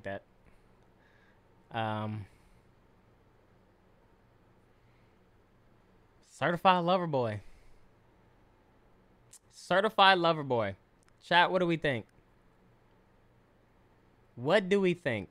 that. Certified Lover Boy. Certified Lover Boy. Chat, what do we think? What do we think?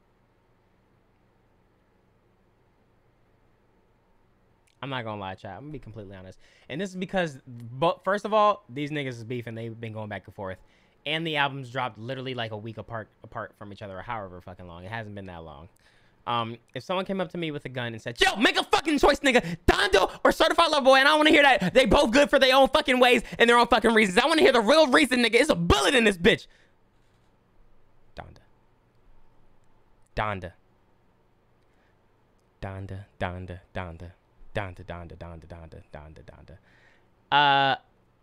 I'm not gonna lie, chat. I'm gonna be completely honest. And this is because, first of all, these niggas is beefing. They've been going back and forth. And the albums dropped literally like a week apart from each other, or however fucking long. It hasn't been that long. If someone came up to me with a gun and said, yo, make a fucking choice, nigga, Dondo or Certified Lover Boy, and I want to hear that they both good for their own fucking ways and their own fucking reasons. I want to hear the real reason, nigga. It's a bullet in this bitch. Donda. Donda. Donda, Donda, Donda. Donda, Donda, Donda, Donda, Donda, Donda.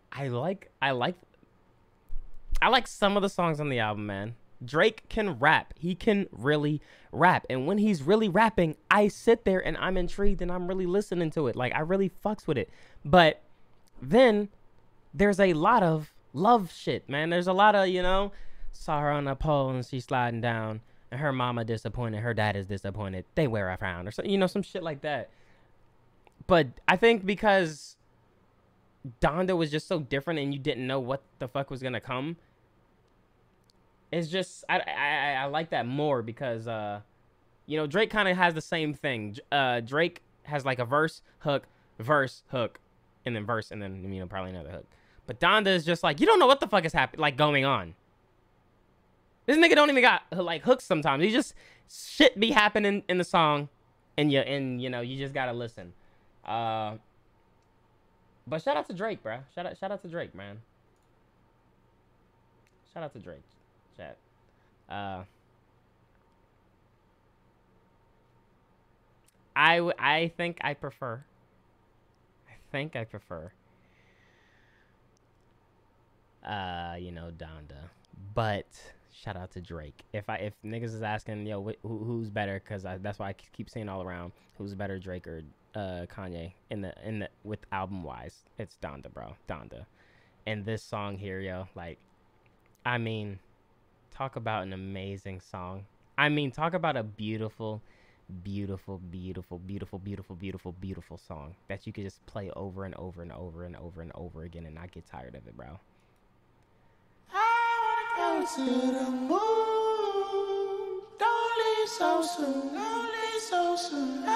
I like some of the songs on the album, man. Drake can rap. He can really rap. And when he's really rapping, I sit there and I'm intrigued and I'm really listening to it. Like, I really fucks with it. But then there's a lot of love shit, man. There's a lot of, you know, saw her on a pole and she's sliding down and her mama disappointed. Her dad is disappointed. They wear a frown or something, you know, some shit like that. But I think because Donda was just so different and you didn't know what the fuck was going to come, it's just, I like that more because, you know, Drake kind of has the same thing. Drake has like a verse, hook, and then verse, and then, you know, probably another hook. But Donda is just like, you don't know what the fuck is happening, like, going on. This nigga don't even got, like, hooks sometimes. He just, shit be happening in the song, and you know, you just gotta listen. But shout out to Drake, bro. Shout out to Drake, man. Shout out to Drake, chat. I think I prefer. You know, Donda. But shout out to Drake. If niggas is asking, yo, who's better? Because that's why I keep saying all around, who's better, Drake or Kanye in the with album wise, it's Donda, bro. Donda. And this song here, yo, like, I mean, talk about an amazing song. I mean, talk about a beautiful song that you could just play over and over and over and over and over again and not get tired of it, bro. I wanna go to the moon. Don't leave so soon. Don't leave so soon.